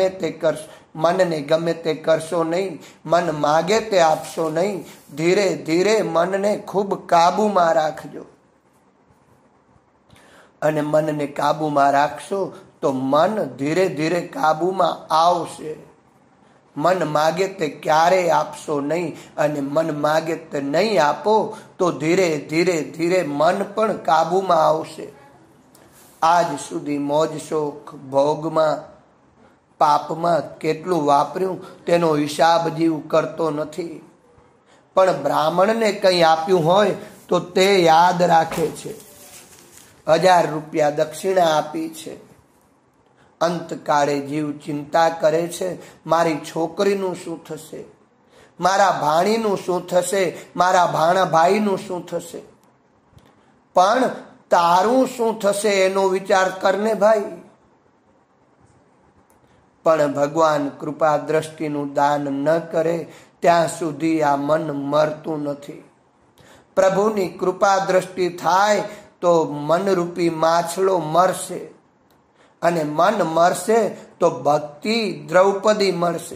ગમે તે કરશો નહીં. મન માગે તે આપશો નહીં. ધીરે ધીરે મનને ખૂબ કાબુમાં રાખજો, અને મનને કાબુમાં રાખશો તો મન ધીરે ધીરે કાબુમાં આવશે. મન માગે તે ક્યારેય આપશો નહીં, અને મન માગે તે નહીં આપો તો ધીરે ધીરે ધીરે મન પણ કાબુમાં આવશે. આજ સુધી મોજ શોખ ભોગમાં પાપમાં કેટલું વાપર્યું તેનો હિસાબ જીવ કરતો નથી, પણ બ્રાહ્મણને કંઈ આપ્યું હોય તો તે યાદ રાખે છે. 1000 રૂપિયા દક્ષિણા આપી છે. અંતકાળે જીવ ચિંતા કરે છે, મારી છોકરીનું શું થશે, મારા ભાણીનું શું થશે, મારા ભાણા ભાઈનું શું થશે. પણ તારું શું થશે એનો વિચાર કરને ભાઈ. પણ ભગવાન કૃપા દ્રષ્ટિનું દાન ન કરે ત્યાં સુધી આ મન મરતું નથી. પ્રભુની કૃપા દ્રષ્ટિ થાય તો મનરૂપી માછલો મરશે, અને મન મરશે તો ભક્તિ દ્રૌપદી મળશે.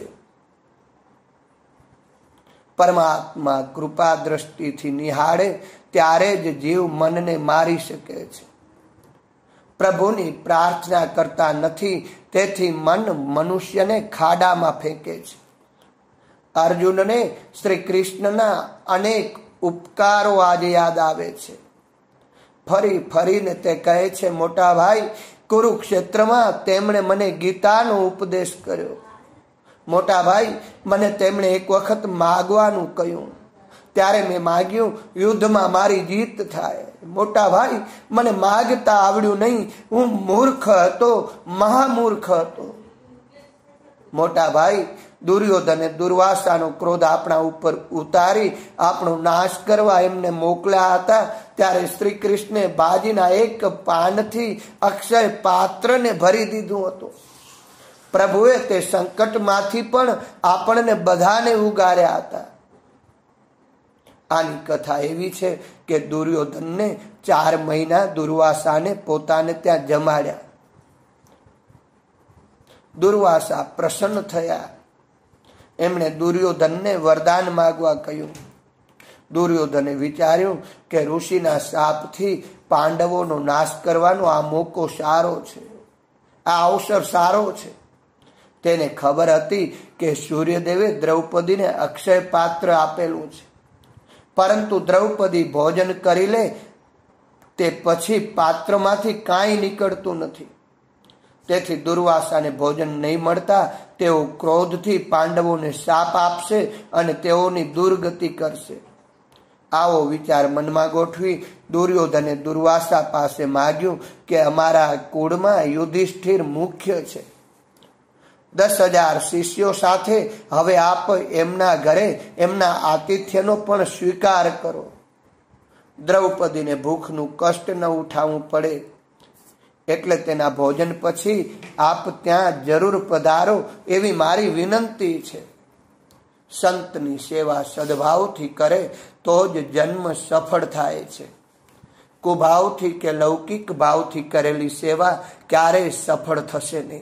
પરમાત્મા કૃપા દ્રષ્ટિથી નિહાળે ત્યારે જ જીવ મનને મારી શકે છે. પ્રભુની પ્રાર્થના કરતા નથી તેથી મન મનુષ્યને ખાડામાં ફેંકે છે. અર્જુનને શ્રી કૃષ્ણના અનેક ઉપકારો આજે યાદ આવે છે. ફરી ફરીને તે કહે છે, મોટા ભાઈ, કુરુક્ષેત્રમાં તેમણે મને ગીતાનો ઉપદેશ કર્યો. મોટા ભાઈ, મને તેમણે એક વખત માગવાનું કહ્યું, ત્યારે મેં માગ્યું યુદ્ધમાં મારી જીત થાય. મોટા ભાઈ, મને માગતા આવડ્યું નહીં. હું મૂર્ખ હતો, મહામૂર્ખ હતો. મોટા ભાઈ, દુર્યોધને દુર્વાસાનો ક્રોધ આપણા ઉપર ઉતારી આપણો નાશ કરવા એમને મોકલ્યા હતા. ત્યારે શ્રી કૃષ્ણે બાજીના એક પાનથી અક્ષય પાત્રને ભરી દીધું હતું. પ્રભુએ તે સંકટમાંથી પણ આપણને બધાને ઉગાર્યા હતા. આની કથા એવી છે કે દુર્યોધનને 4 મહિના દુર્વાસાને પોતાને ત્યાં જમાડ્યા. દુર્વાસા પ્રસન્ન થયા. એમણે દુર્યોધનને વરદાન માંગવા કહ્યું. દુર્યોધને વિચાર્યું કે ઋષિના શાપથી પાંડવોનો નાશ કરવાનો આ મોકો સારો છે, આ અવસર સારો છે. તેને ખબર હતી કે સૂર્યદેવે દ્રૌપદીને અક્ષય પાત્ર આપેલું છે, પરંતુ દ્રૌપદી ભોજન કરી લે તે પછી પાત્રમાંથી કાંઈ નીકળતું નથી. તેથી દુર્વાસાને ભોજન નહીં મળતા તેઓ ક્રોધથી પાંડવોને શાપ આપશે અને તેઓની દુર્ગતિ કરશે. આવો વિચાર મનમાં ગોઠવી દુર્યોધને દુર્વાસા પાસે માગ્યું કે અમારા કુળમાં યુધિષ્ઠિર મુખ્ય છે. 10,000 શિષ્યો સાથે હવે આપ એમના ઘરે એમના આતિથ્યનો પણ સ્વીકાર કરો. દ્રૌપદીને ભૂખનું કષ્ટ ન ઉઠાવવું પડે એટલે તેના ભોજન પછી આપ ત્યાં જરૂર પધારો એવી મારી વિનંતી છે. સંતની સેવા સદભાવથી કરે તો જ જન્મ સફળ થાય છે. કુભાવથી કે લૌકિક ભાવથી કરેલી સેવા ક્યારેય સફળ થશે નહીં.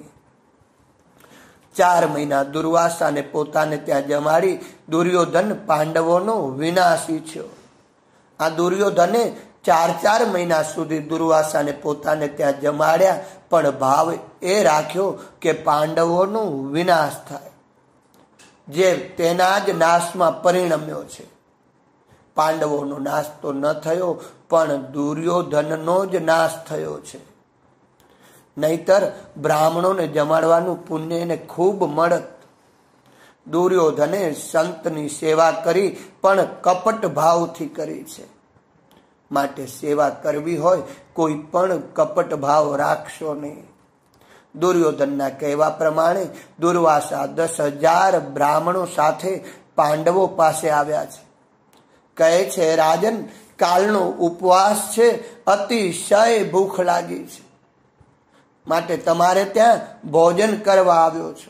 4 મહિના દુર્વાસાને પોતાને ત્યાં જમાડી દુર્યોધન પાંડવોનો વિનાશ ઈચ્છ્યો. આ દુર્યોધને 4 મહિના સુધી દુર્વાસાને પોતાને ત્યાં જમાડ્યા, પણ ભાવ એ રાખ્યો કે પાંડવોનો વિનાશ થાય, જે તેના જ નાશમાં પરિણમ્યો છે. પાંડવોનો નાશ તો ન થયો, પણ દુર્યોધનનો જ નાશ થયો છે. નહીતર બ્રાહ્મણોને જમાડવાનું પુણ્ય એને ખૂબ મળત. દુર્યોધને સંતની સેવા કરી પણ કપટ ભાવથી કરી છે. માટે સેવા કરવી હોય કોઈ પણ કપટ ભાવ રાખશો નહીં. દુર્યોધનના કહેવા પ્રમાણે દુર્વાસા 10,000 બ્રાહ્મણો સાથે પાંડવો પાસે આવ્યા છે. કહે છે, રાજન, કાલનો ઉપવાસ છે, અતિશય ભૂખ લાગી છે, માટે તમારે ત્યાં ભોજન કરવા આવ્યો છો.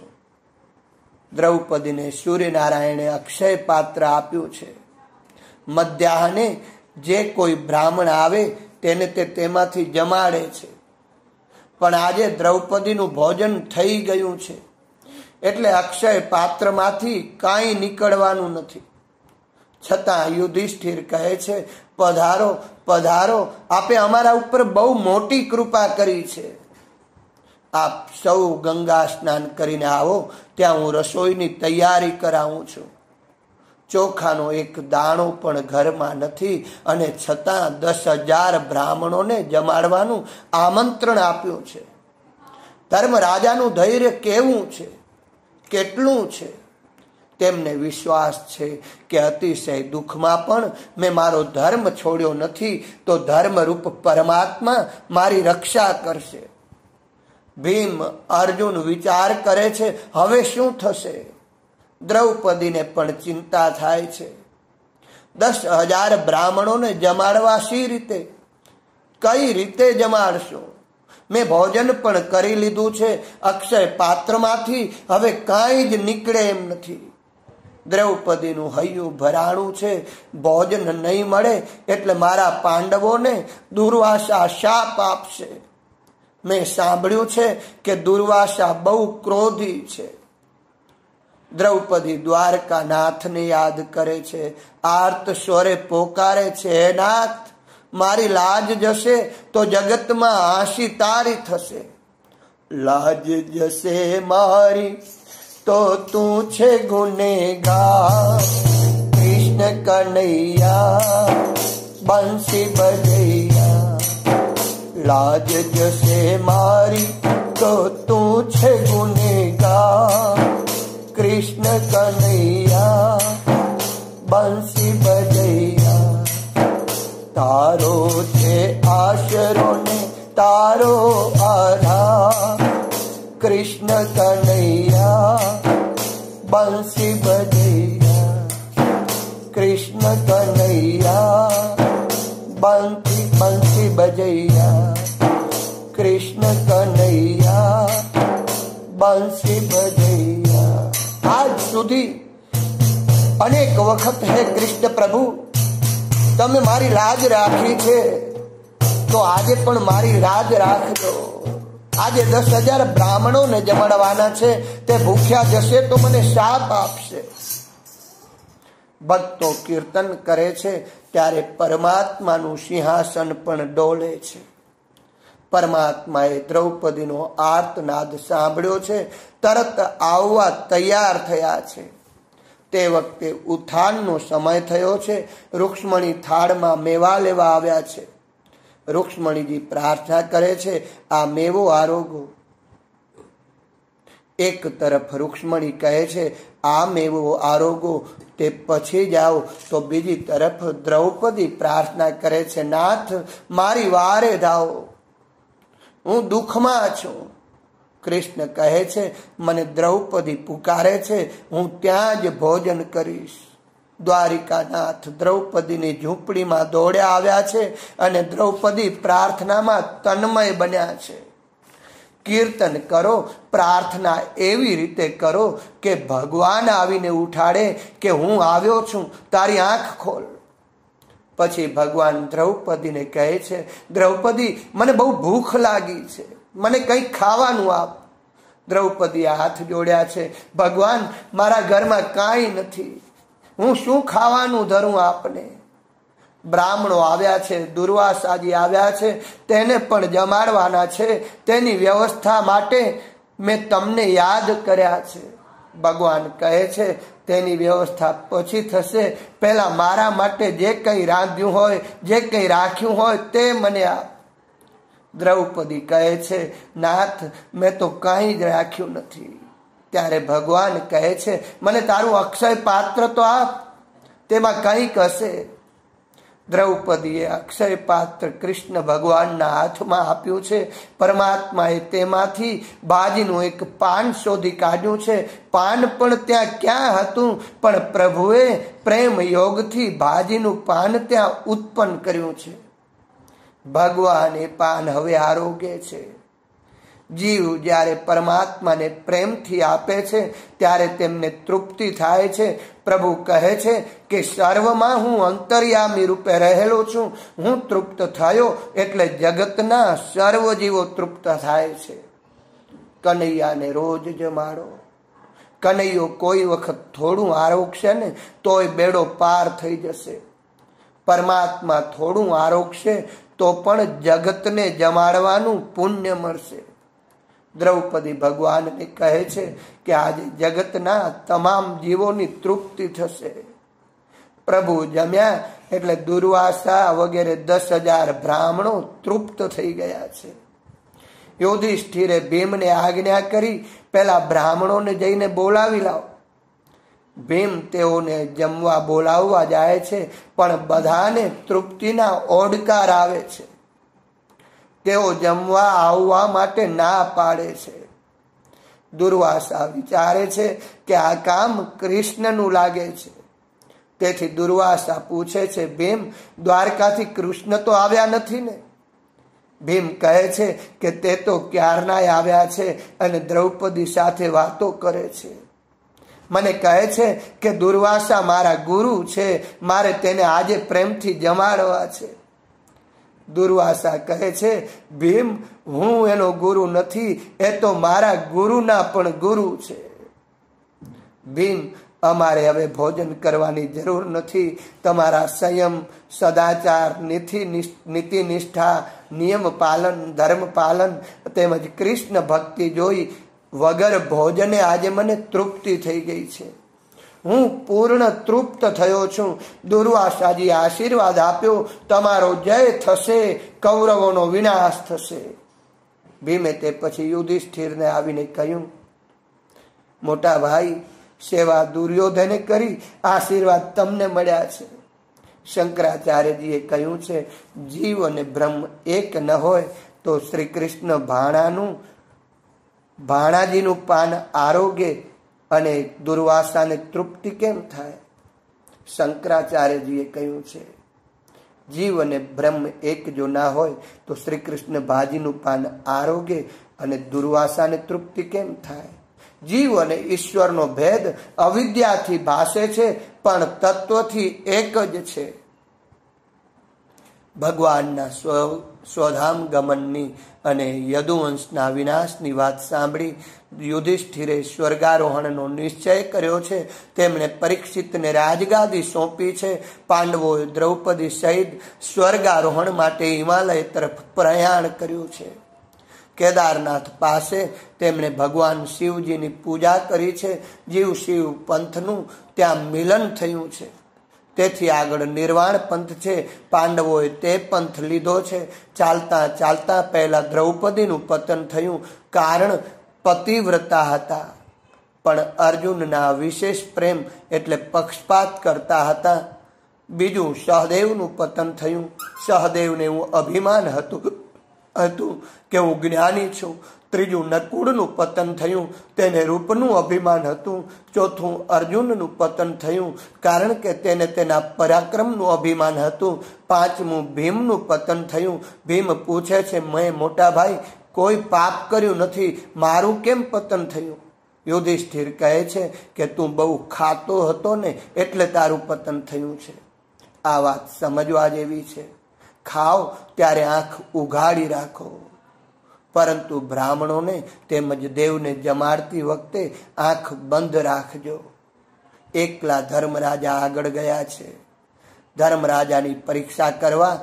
દ્રૌપદીને સૂર્યનારાયણે અક્ષય પાત્ર આપ્યું છે. મધ્યાહને જે કોઈ બ્રાહ્મણ આવે તેને તે તેમાંથી જમાડે છે. પણ આજે દ્રૌપદીનું ભોજન થઈ ગયું છે, એટલે અક્ષય પાત્રમાંથી કાંઈ નીકળવાનું નથી. છતાં યુધિષ્ઠિર કહે છે, પધારો પધારો, આપે અમારા ઉપર બહુ મોટી કૃપા કરી છે. આપ સૌ ગંગા સ્નાન કરીને આવો, ત્યાં હું રસોઈની તૈયારી કરાવું છું. ચોખાનો એક દાણો પણ ઘરમાં નથી, અને છતાં 10,000 બ્રાહ્મણોને જમાડવાનું આમંત્રણ આપ્યું છે. ધર્મરાજાનું ધૈર્ય કેવું છે, કેટલું છે! તેમને વિશ્વાસ છે કે અતિશય દુઃખમાં પણ મેં મારો ધર્મ છોડ્યો નથી, તો ધર્મરૂપ પરમાત્મા મારી રક્ષા કરશે. ભીમ અર્જુન વિચાર કરે છે, હવે શું થશે? દ્રૌપદીને પણ ચિંતા થાય છે. 10,000 બ્રાહ્મણોને જમાડવા શી રીતે? કઈ રીતે જમાડશો? મેં ભોજન પણ કરી લીધું છે. અક્ષય પાત્રમાંથી હવે કાંઈ જ નીકળે એમ નથી. દ્રૌપદીનું હૈયું ભરાણું છે. ભોજન નહીં મળે એટલે મારા પાંડવોને દુર્વાસા શાપ આપશે. મેં સાંભળ્યું છે કે દુર્વાસા બહુ ક્રોધી છે. દ્રૌપદી દ્વારકા નાથને યાદ કરે છે. આર્ત સ્વરે પોકારે છે, હે નાથ, મારી લાજ જશે તો જગતમાં હાંસી તારી થશે. લાજ જશે મારી તો તું છે ગુનેગાર, કૃષ્ણ કનૈયા બંસી બજૈયા. લાજ જશે મારી તો તું છે ગુનેગાર, કૃષ્ણ કનૈયા બંસી બજૈયા. તારો છે આશરો ને તારો આધાર, કૃષ્ણ કનૈયા બંસી બજૈયા. કૃષ્ણ કનૈયા બંસી બજૈયા. કૃષ્ણ કનૈયા બંસી બજૈયા. આજ સુધી અનેક વખત હે કૃષ્ણ પ્રભુ તમે મારી લાજ રાખી છે, તો આજે પણ મારી લાજ રાખજો. આજે 10,000 બ્રાહ્મણોને જમાડવાના છે, તે ભૂખ્યા જશે તો મને શાપ આપશે. ભક્તો કીર્તન કરે છે ત્યારે પરમાત્માનું સિંહાસન પણ ડોલે છે. પરમાત્માએ દ્રૌપદીનો આર્તનાદ સાંભળ્યો છે, તરત આવવા તૈયાર થયા છે. તે વખતે ઉત્થાનનો સમય થયો છે. રૂક્ષ્મણી થાળમાં મેવા લેવા આવ્યા છે. રૂક્ષ્મણીજી પ્રાર્થના કરે છે, આ મેવો આરોગો. એક તરફ રૂક્ષ્મણી કહે છે આ મેવો આરોગો, તે પછી જાઓ. તો બીજી તરફ દ્રૌપદી પ્રાર્થના કરે છે, નાથ મારી વારે ધાવો, હું દુઃખમાં છું. કૃષ્ણ કહે છે મને દ્રૌપદી પુકારે છે, હું ત્યાં જ ભોજન કરીશ. દ્વારિકાનાથ દ્રૌપદીની ઝૂંપડીમાં દોડ્યા આવ્યા છે અને દ્રૌપદી પ્રાર્થનામાં તન્મય બન્યા છે. કીર્તન કરો, પ્રાર્થના એવી રીતે કરો કે ભગવાન આવીને ઉઠાડે કે હું આવ્યો છું, તારી આંખ ખોલ. પછી ભગવાન દ્રૌપદીને કહે છે, દ્રૌપદી મને બહુ ભૂખ લાગી છે, મને કંઈક ખાવાનું આપ. દ્રૌપદીએ હાથ જોડ્યા છે, ભગવાન મારા ઘરમાં કાંઈ નથી, હું શું ખાવાનું ધરું આપને. બ્રાહ્મણો આવ્યા છે, દુર્વાસાજી આવ્યા છે, તેને પણ જમાડવાના છે, તેની વ્યવસ્થા માટે મેં તમને યાદ કર્યા છે. ભગવાન કહે છે તેની વ્યવસ્થા પછી થશે, પહેલા મારા માટે જે કંઈ રાંધ્યું હોય, જે કંઈ રાખ્યું હોય તે મને આપ. દ્રૌપદી કહે છે નાથ મેં તો કંઈ જ રાખ્યું નથી. ત્યારે ભગવાન કહે છે મને તારું અક્ષય પાત્ર તો આપ, તેમાં કંઈક હશે. દ્રૌપદીએ અક્ષય પાત્ર કૃષ્ણ ભગવાનના હાથમાં આપ્યું છે. પરમાત્માએ તેમાંથી ભાજીનું એક પાન શોધી કાઢ્યું છે. પાન પણ ત્યાં ક્યાં હતું, પણ પ્રભુએ પ્રેમ યોગથી ભાજીનું પાન ત્યાં ઉત્પન્ન કર્યું છે. ભગવાન એ પાન હવે આરોગે છે. જીવ જ્યારે પરમાત્માને પ્રેમથી આપે છે ત્યારે તેમને તૃપ્તિ થાય છે. પ્રભુ કહે છે કે સર્વમાં હું અંતર્યામી રૂપે રહેલો છું, હું તૃપ્ત થયો એટલે જગતના સર્વ જીવો તૃપ્ત થાય છે. કનૈયાને રોજ જમાડો. કનૈયો કોઈ વખત થોડું આરોગશે ને તોય બેડો પાર થઈ જશે. પરમાત્મા થોડું આરોગશે તો પણ જગતને જમાડવાનું પુણ્ય મળશે. દ્રૌપદી ભગવાનને કહે છે કે આજે જગતના તમામ જીવોની તૃપ્તિ થશે. પ્રભુ જમ્યા એટલે દુર્વાસા વગેરે 10,000 બ્રાહ્મણો તૃપ્ત થઈ ગયા છે. યુધિષ્ઠિરે ભીમને આજ્ઞા કરી પેલા બ્રાહ્મણોને જઈને બોલાવી લાવો. ભીમ તેઓને જમવા બોલાવવા જાય છે, પણ બધાને તૃપ્તિના ઓડકાર આવે છે. તેઓ જમવા આવવા માટે ના પાડે છે. દુર્વાસા વિચારે છે કે આ કામ કૃષ્ણનું લાગે છે. તેથી દુર્વાસા પૂછે છે ભીમ દ્વારકાથી કૃષ્ણ તો આવ્યા નથી ને? ભીમ કહે છે કે તે તો ક્યારનાય આવ્યા છે અને દ્રૌપદી સાથે વાતો કરે છે. મને કહે છે કે દુર્વાસા મારા ગુરુ છે, મારે તેને આજે પ્રેમથી જમાડવા છે. દુર્વાસા કહે છે ભીમ હું એનો ગુરુ નથી, એ તો મારા ગુરુના પણ ગુરુ છે. ભીમ અમારે હવે ભોજન કરવાની જરૂર નથી. તમારા સંયમ, સદાચાર, નીતિ નિષ્ઠા નિયમ પાલન, ધર્મ પાલન તેમજ કૃષ્ણ ભક્તિ જોઈ વગર ભોજને આજે મને તૃપ્તિ થઈ ગઈ છે. હું પૂર્ણ તૃપ્ત થયો છું. દુર્વાસાજી આશીર્વાદ આપ્યો, તમારો જય થશે, કૌરવોનો વિનાશ થશે. ભીમે તે પછી યુધિષ્ઠિરને આવીને કહ્યું, મોટા ભાઈ, સેવા દુર્યોધને કરી, આશીર્વાદ તમને મળ્યા છે. શંકરાચાર્યજીએ કહ્યું છે, જીવ અને બ્રહ્મ એક ન હોય તો શ્રી કૃષ્ણ ભાણાજીનું પાન આરોગ્ય અને દુર્વાસાને તૃપ્તિ કેમ થાય? શંકરાચાર્યજીએ કહ્યું છે, જીવ અને બ્રહ્મ એક જો ના હોય તો શ્રી કૃષ્ણ ભાજીનું પાન આરોગ્ય અને દુર્વાસાને તૃપ્તિ કેમ થાય? જીવ અને ઈશ્વરનો ભેદ અવિદ્યાથી ભાસે છે, પણ તત્વથી એક જ છે. ભગવાનના સ્વધામ ગમનની અને યદુવંશના વિનાશની વાત સાંભળી યુધિષ્ઠિરે સ્વર્ગારોહણનો નિશ્ચય કર્યો છે. તેમણે પરીક્ષિતને રાજગાદી સોંપી છે. પાંડવોએ દ્રૌપદી સહિત સ્વર્ગારોહણ માટે હિમાલય તરફ પ્રયાણ કર્યું છે. કેદારનાથ પાસે તેમણે ભગવાન શિવજીની પૂજા કરી છે. જીવ શિવ પંથનું ત્યાં મિલન થયું છે. તેથી આગળ નિર્વાણ પંથ છે. પાંડવોએ તે પંથ લીધો છે. ચાલતા ચાલતા પહેલા દ્રૌપદીનું પતન થયું, કારણ પતિવ્રતા હતા, પણ અર્જુનના વિશેષ પ્રેમ એટલે પક્ષપાત કરતા હતા. બીજું સહદેવનું પતન થયું. સહદેવને એવું અભિમાન હતું કે હું જ્ઞાની છું. ત્રીજું નકુળનું પતન થયું, તેને રૂપનું અભિમાન હતું. ચોથું અર્જુનનું પતન થયું, કારણ કે તેને તેના પરાક્રમનું અભિમાન હતું. પાંચમું ભીમનું પતન થયું. ભીમ પૂછે છે, મેં મોટા ભાઈ કોઈ પાપ કર્યું નથી, મારું કેમ પતન થયું? યુધિષ્ઠિર કહે છે કે તું બહુ ખાતો હતો ને, એટલે તારું પતન થયું છે. આ વાત સમજવા જેવી છે. ખાઓ ત્યારે આંખ ઉઘાડી રાખો, પરંતુ બ્રાહ્મણોને તેમજ દેવને જમાડતી વખતે આંખ બંધ રાખજો. એકલા ધર્મરાજા આગળ ગયા છે. ધર્મરાજાની પરીક્ષા કરવા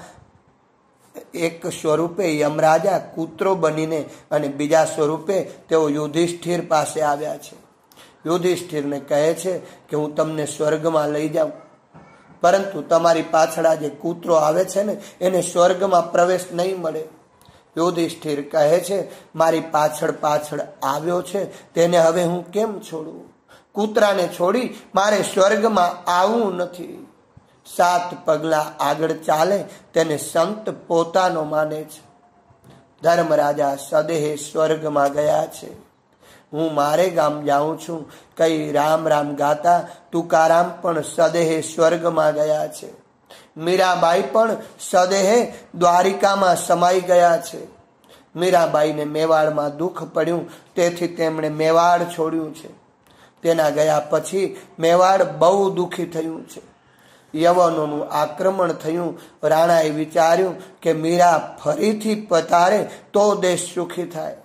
એક સ્વરૂપે યમરાજા કૂતરો બનીને અને બીજા સ્વરૂપે તેઓ યુધિષ્ઠિર પાસે આવ્યા છે. યુધિષ્ઠિરને કહે છે કે હું તમને સ્વર્ગમાં લઈ જાઉં, પરંતુ તમારી પાછળ જે કૂતરો આવે છે ને, એને સ્વર્ગમાં પ્રવેશ નહીં મળે. યુધિષ્ઠિર કહે છે, મારી પાછળ પાછળ આવ્યો છે, તેને હવે હું કેમ છોડું? કૂતરાને છોડી મારે સ્વર્ગમાં આવવું નથી. 7 પગલા આગળ ચાલે તેને સંત પોતાનો માને છે. ધર્મરાજા સદેહે સ્વર્ગમાં ગયા છે. હું મારે ગામ જાઉં છું કઈ રામ રામ ગાતા તુકારામ પણ સદેહે સ્વર્ગમાં ગયા છે. મીરાબાઈ પણ સદેહે દ્વારિકામાં સમાઈ ગયા છે. મીરાબાઈને મેવાડમાં દુઃખ પડ્યું, તેથી તેમણે મેવાડ છોડ્યું છે. તેના ગયા પછી મેવાડ બહુ દુઃખી થયું છે. યવનોનું આક્રમણ થયું. રાણાએ વિચાર્યું કે મીરા ફરીથી પધારે તો દેશ સુખી થાય.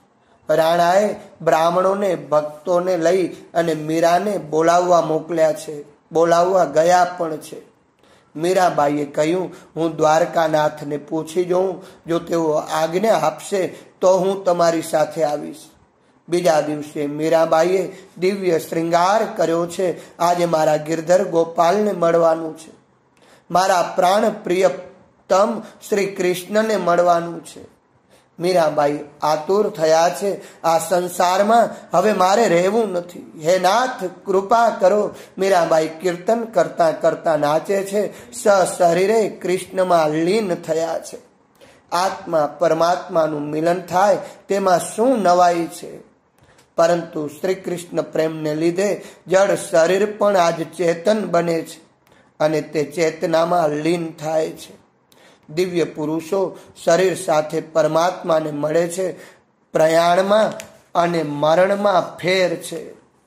રાણાએ બ્રાહ્મણોને ભક્તોને લઈ અને મીરાને બોલાવવા મોકલ્યા છે. બોલાવવા ગયા પણ છે. મીરાબાઈએ કહ્યું, હું દ્વારકાનાથને પૂછી જોઉં, જો તેઓ આજ્ઞા આપશે તો હું તમારી સાથે આવીશ. બીજા દિવસે મીરાબાઈએ દિવ્ય શ્રૃંગાર કર્યો છે. આજે મારા ગિરધર ગોપાલને મળવાનું છે. મારા પ્રાણ પ્રિયતમ શ્રી કૃષ્ણને મળવાનું છે. મીરાબાઈ આતુર થયા છે. આ સંસારમાં હવે મારે રહેવું નથી. હે નાથ, કૃપા કરો. મીરાબાઈ કીર્તન કરતા કરતા નાચે છે. સશરીરે કૃષ્ણમાં લીન થયા છે. આત્મા પરમાત્માનું મિલન થાય તેમાં શું નવાઈ છે? પરંતુ શ્રી કૃષ્ણ પ્રેમને લીધે જડ શરીર પણ આજ ચેતન બને છે અને તે ચેતનામાં લીન થાય છે. દિવ્ય પુરુષો શરીર સાથે પરમાત્માને મળે છે. પ્રયાણમાં અને મરણમાં ફેર છે.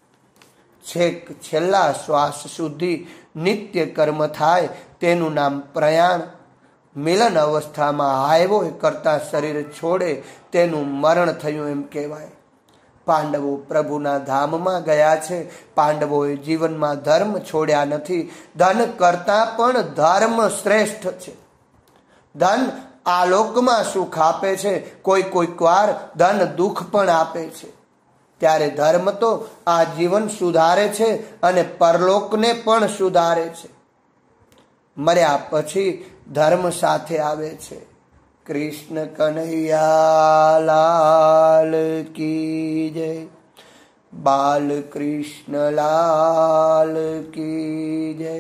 છેક છેલ્લા શ્વાસ સુધી નિત્ય કર્મ થાય તેનું નામ પ્રયાણ. મિલન અવસ્થામાં હાયવો કરતા શરીર છોડે તેનું મરણ થયું એમ કહેવાય. પાંડવો પ્રભુના ધામમાં ગયા છે. પાંડવોએ જીવનમાં ધર્મ છોડ્યા નથી. ધન કરતા પણ ધર્મ શ્રેષ્ઠ છે. ધન આ લોકમાં સુખ આપે છે, કોઈક વાર ધન દુઃખ પણ આપે છે. ત્યારે ધર્મ તો આ જીવન સુધારે છે અને પરલોકને પણ સુધારે છે. મર્યા પછી ધર્મ સાથે આવે છે. કૃષ્ણ કનૈયા લાલ કી જય. બાલ કૃષ્ણ લાલ કી જય.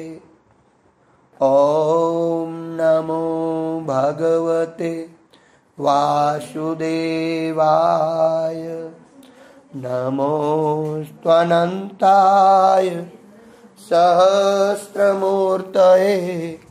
ઓમ નમો ભગવતે વાસુદેવાય. નમોસ્ત્વનંતાય સહસ્રમૂર્તયે.